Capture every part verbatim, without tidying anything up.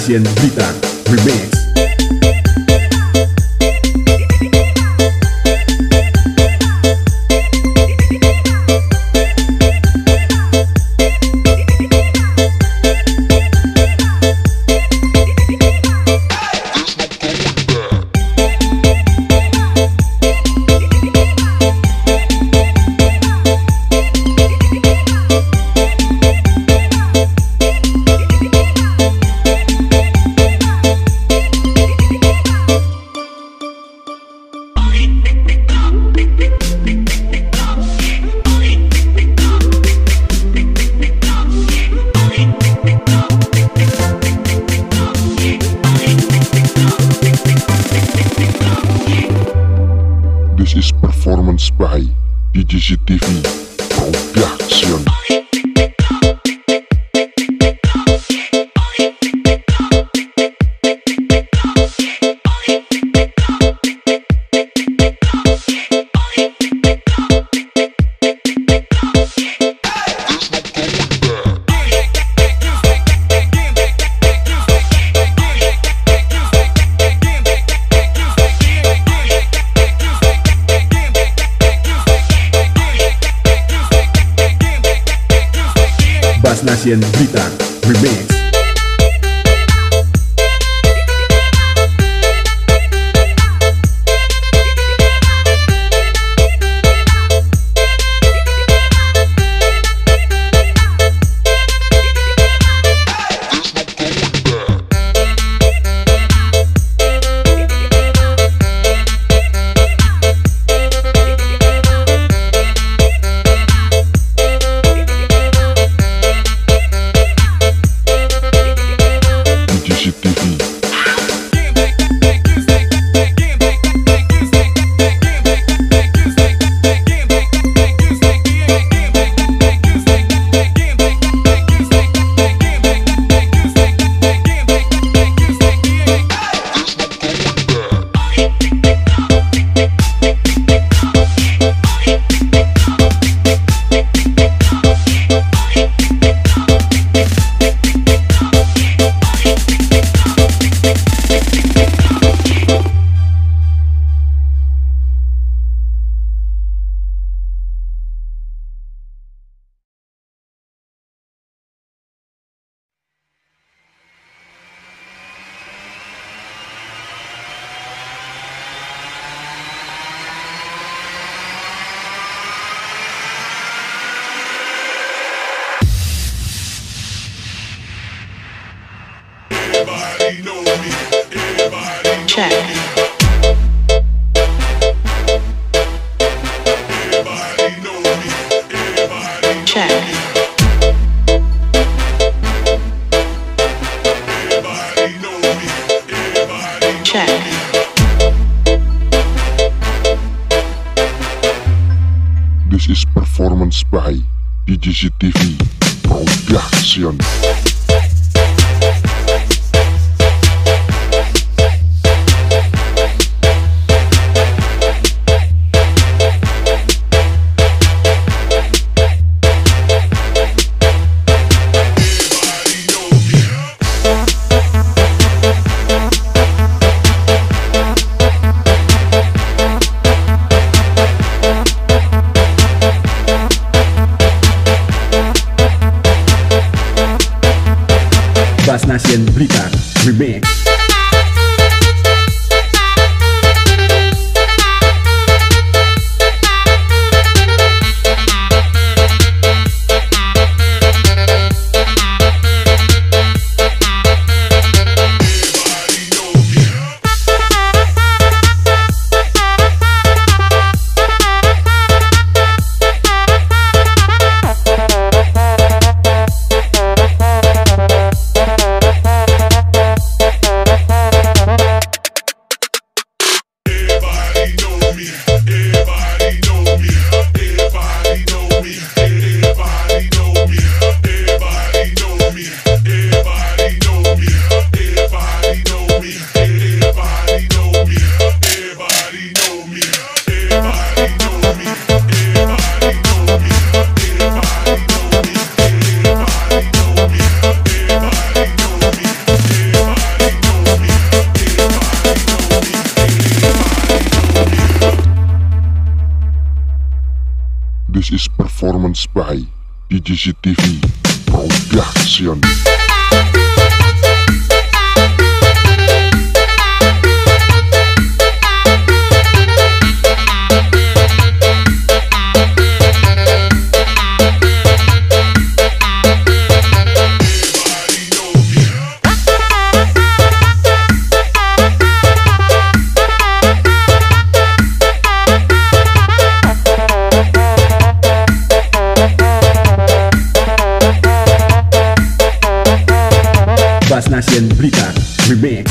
Nasian Blitar Remix. This is performance by D J C T V Production. Nasian Blitar Remix. Everybody know me. Everybody know Check. me. Everybody know me. Everybody know Check. me. Everybody know me. Everybody know Check. me. This is performance by D J C T V Production. Nasian Blitar Remix. Everybody by D J C T V Production. Bass Nation Blitar Remix.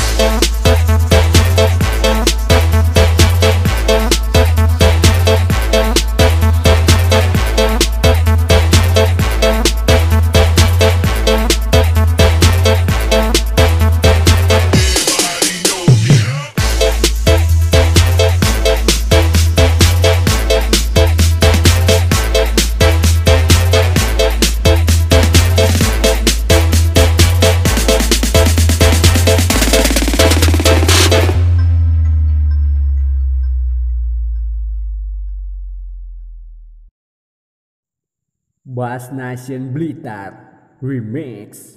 Bass Nation Blitar Remix.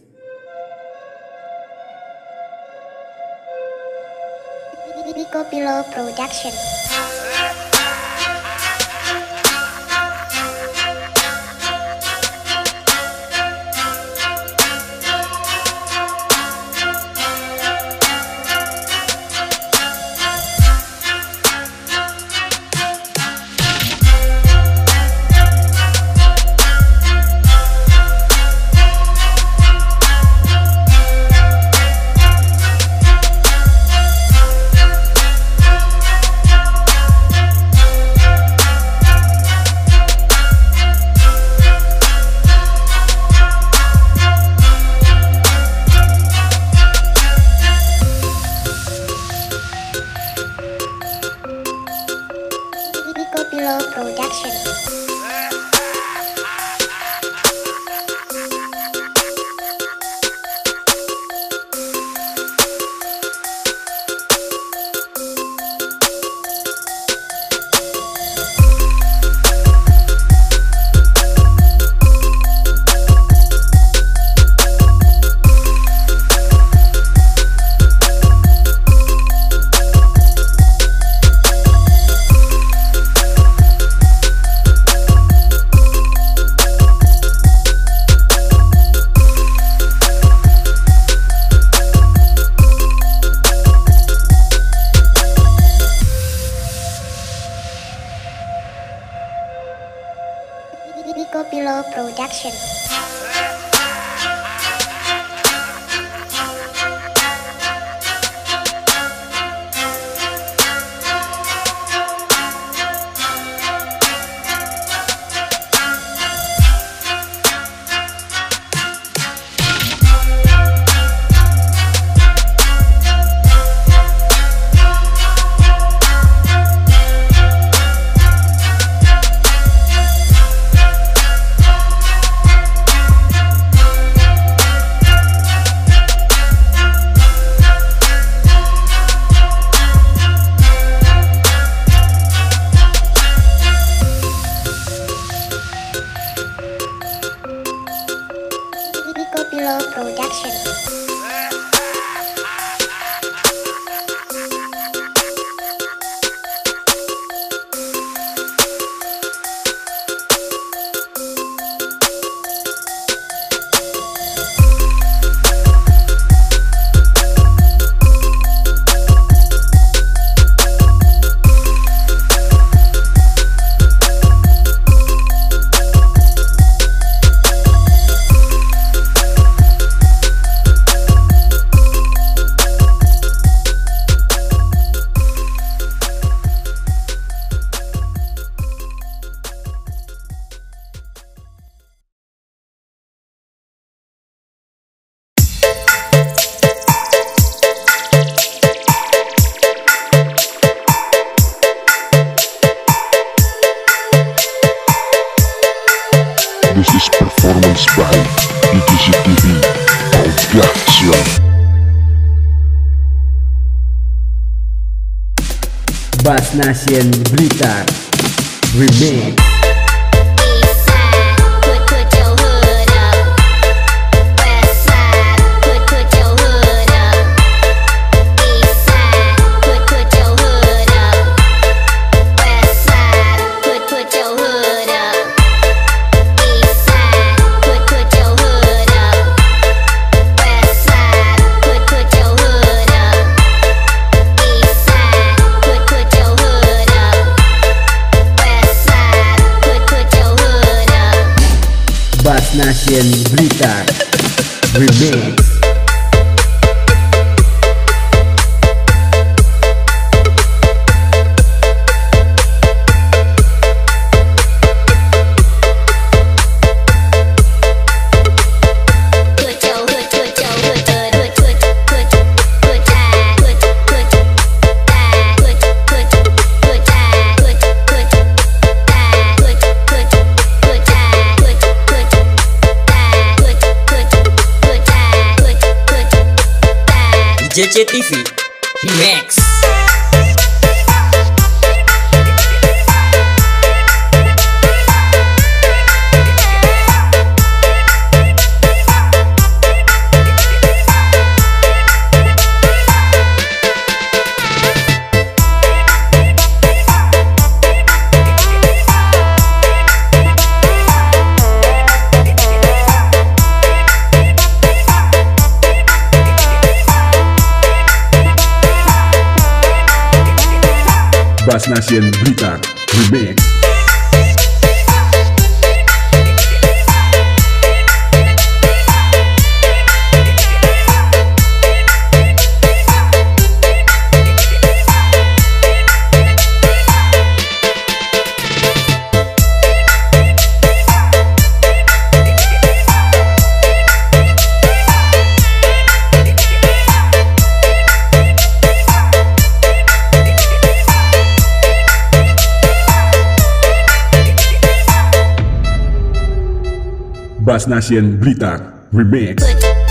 Biko Pilo Production. Biko Pilo Production. Biko Pilo Production. Biko Pilo Production. This is performance by D J C T V Production. Bass Nation Blitar Remix. Nation Blitar Remix. J C T V Remix. Bass Nation Blitar Remix. Bass Nation Blitar Remix.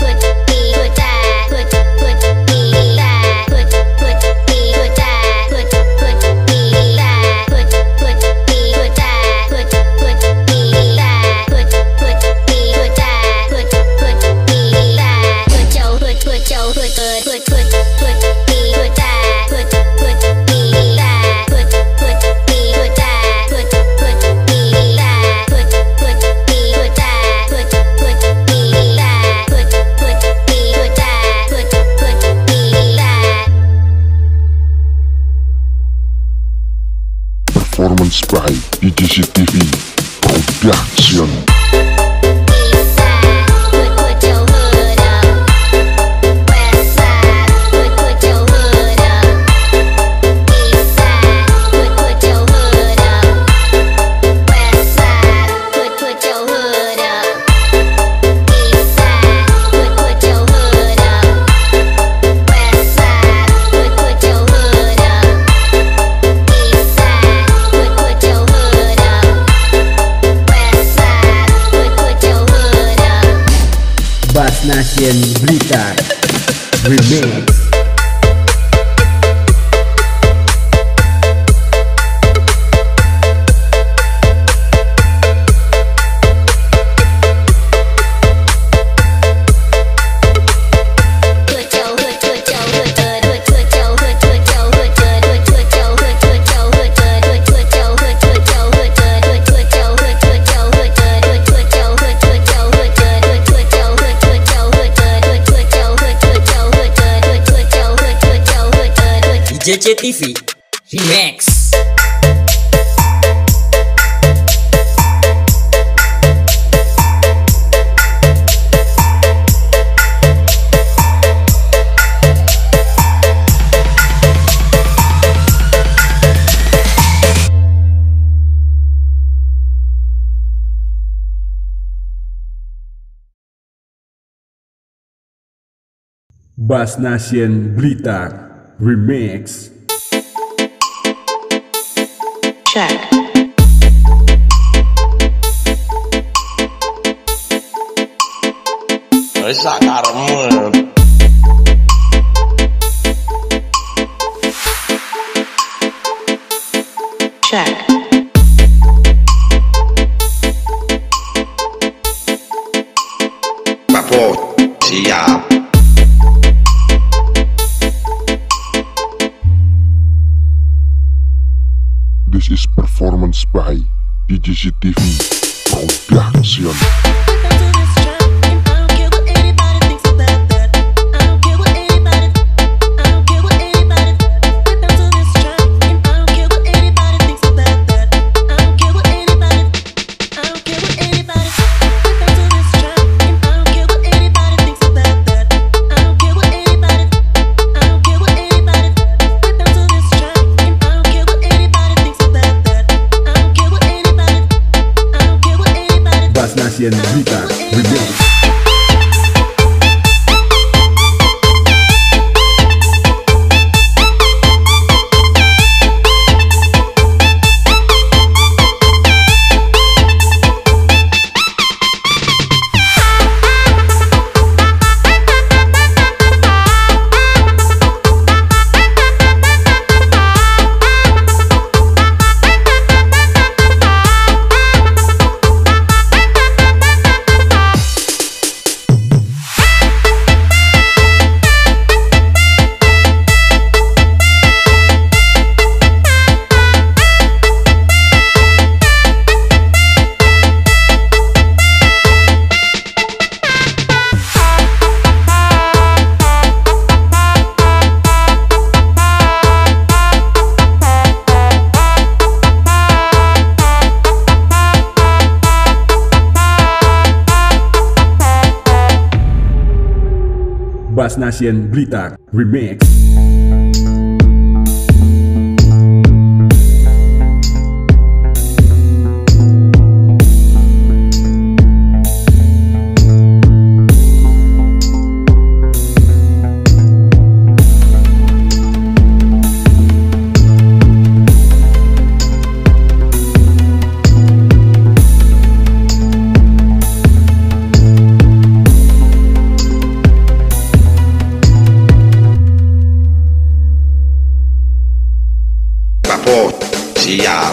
Performance by D J C T V Production. Bass Nation Blitar Remix. J C T V Remix. Bass Nation Blitar Remix. Check. Wis sak karepmu. Check. Papo, siap. This is performance by D J C T V Production. Anybody Bas Nation Blitar Remix. Kapot, siap.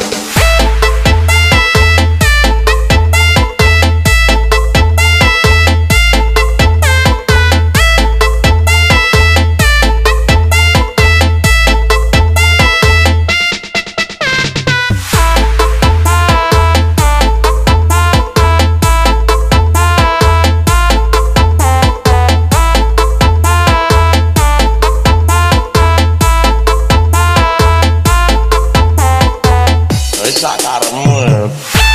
Sakarmu.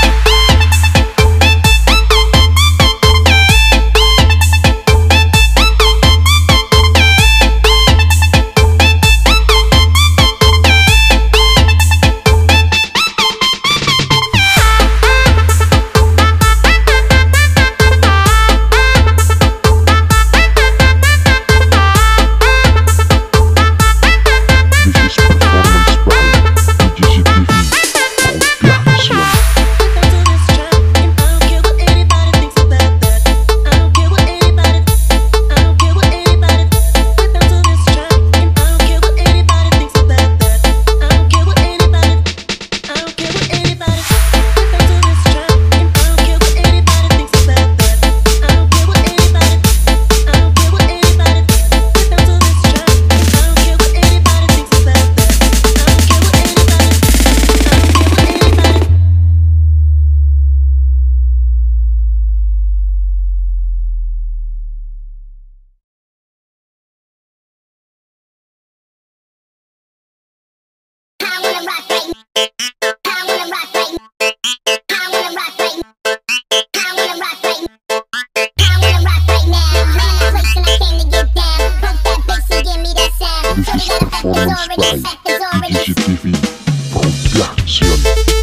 This is performance by D J T V Production.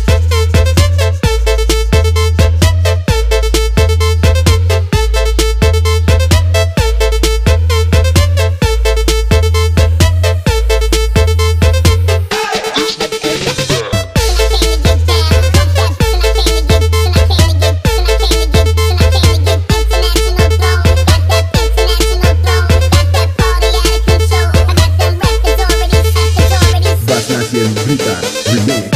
Blitar Remix.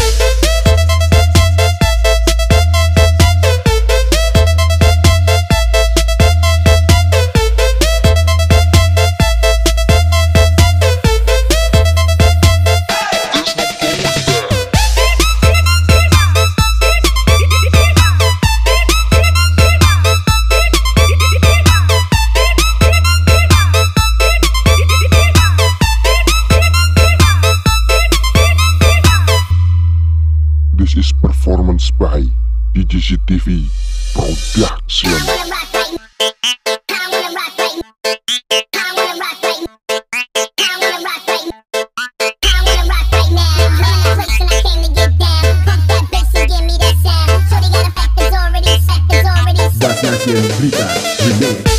This is performance by D J T V Production. Bas Nation Blitar Remix.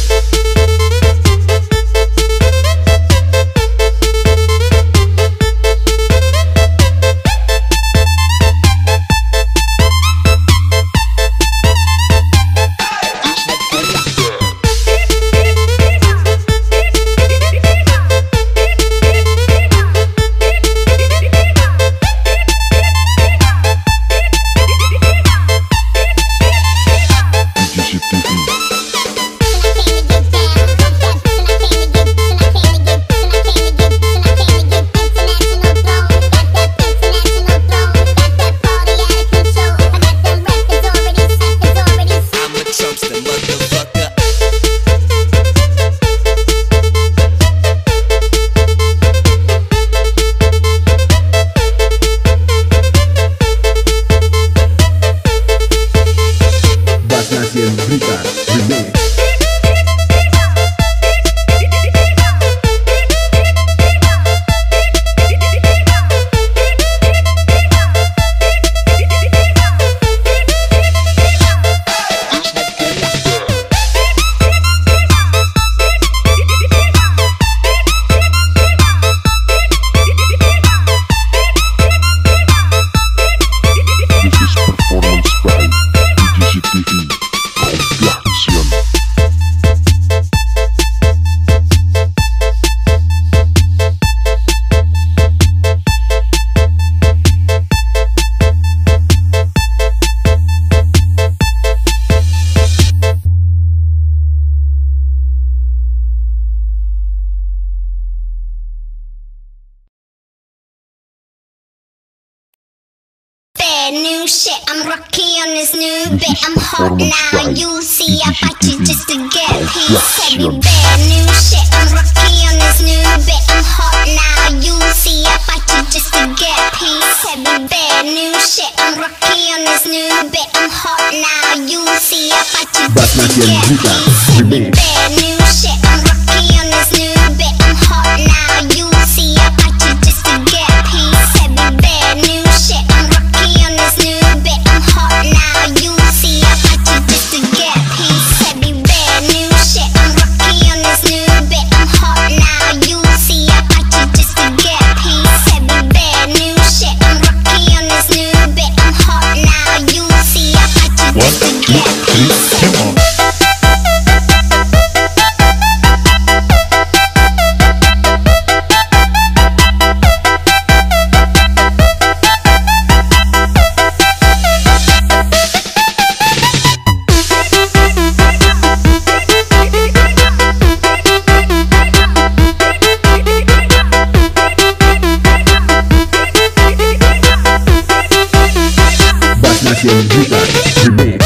shit. I'm rocky on this new bit. I'm hot now. You see, I fight you just to get peace. Heavy bad new shit. I'm rocky on this new bit. I'm hot now. You see, I fight you just to get peace. Heavy bad new shit. I'm rocky on this new bit. I'm hot now. You see, I fight you just to get peace. Heavy bad new shit. I'm rocky on this new bit. I'm hot now. You see, I fight you just to get peace. Heavy bad new shit. I'm rocky on this new bit. I'm hot now. You see, I fight you just to get peace. Heavy bad new shit. I'm rocky on this new bit. I'm hot now. You see, I fight you just to get peace. Heavy bad new shit. I'm rocky on this new bit. I'm hot now. You see, I fight you just to get peace. Come on. Basnation Blitar Remix.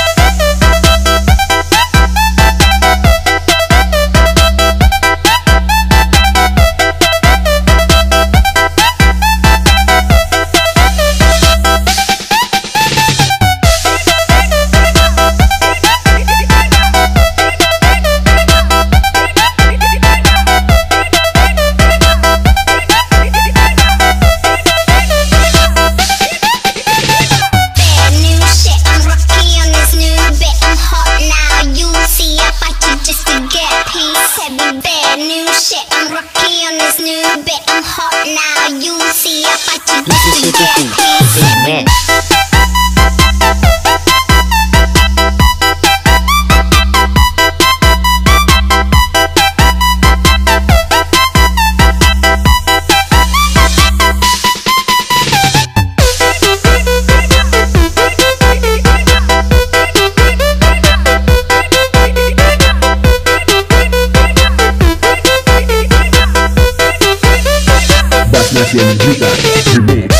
Basnation Blitar Remix.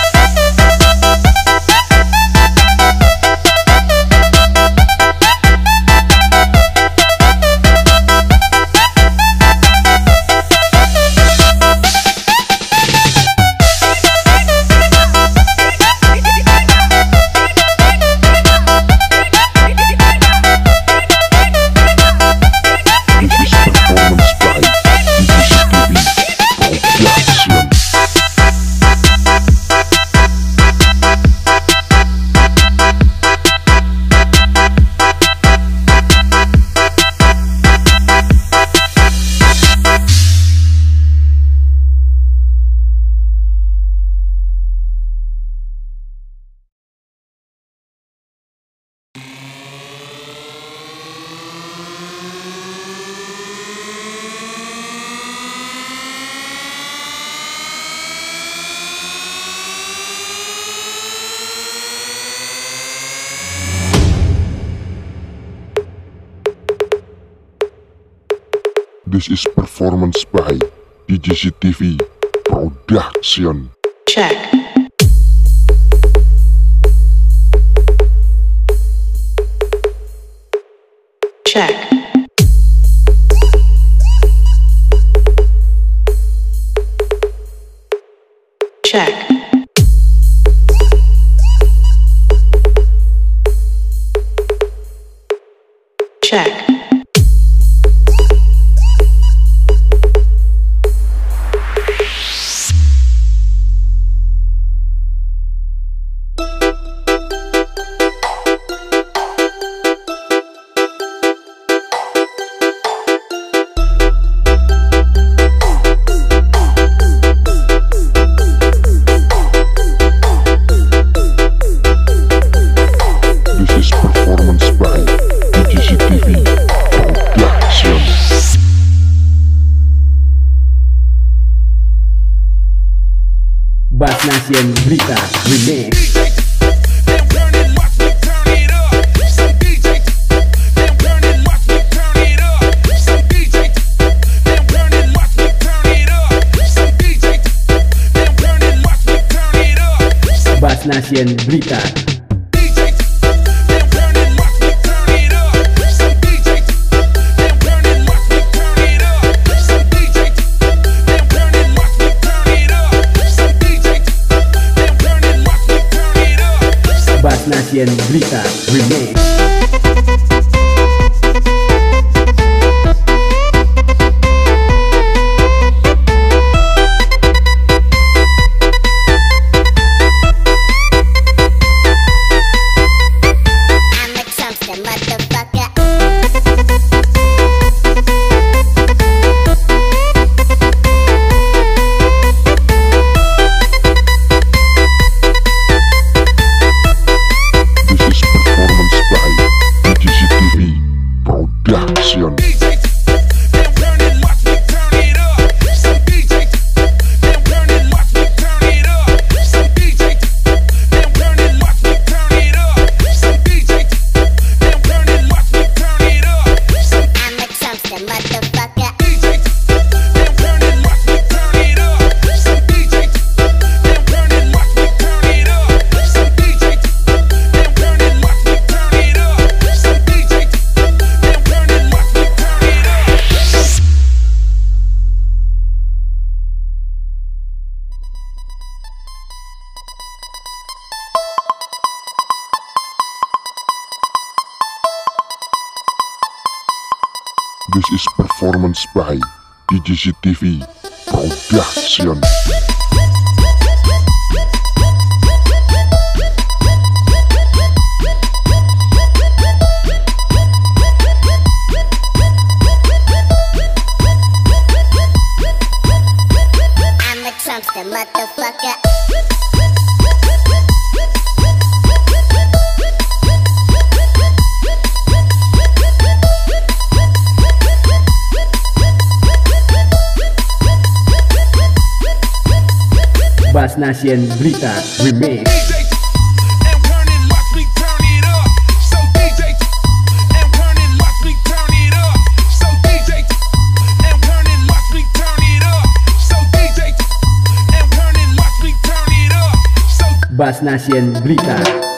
This is performance by D J C T V Production. Check. Check. Check. Check. Basnation Blitar Remix. Basnasian Blitar. Basnasian Blitar Remix. Production. This is performance by D J C T V Production. I'm a Trumpster, motherfucker. Basnasian Blitar Remix. Basnasian Blitar.